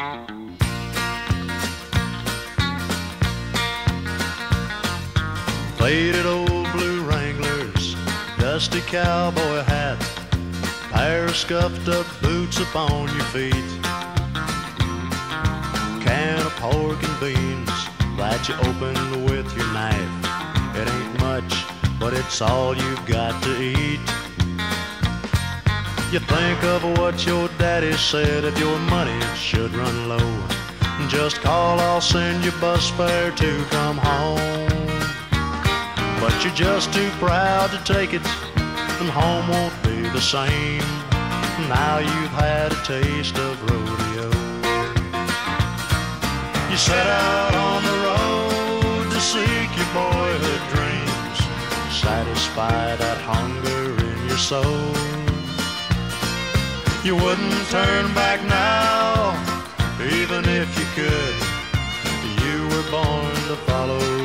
Faded old blue Wranglers, dusty cowboy hat, pair of scuffed up boots upon your feet, can of pork and beans that you opened with your knife. It ain't much, but it's all you've got to eat. You think of what your daddy said, if your money should run low, just call, I'll send you bus fare to come home. But you're just too proud to take it, and home won't be the same. Now you've had a taste of rodeo. You set out on the road to seek your boyhood dreams, satisfy that hunger in your soul. You wouldn't turn back now, even if you could. You were born to follow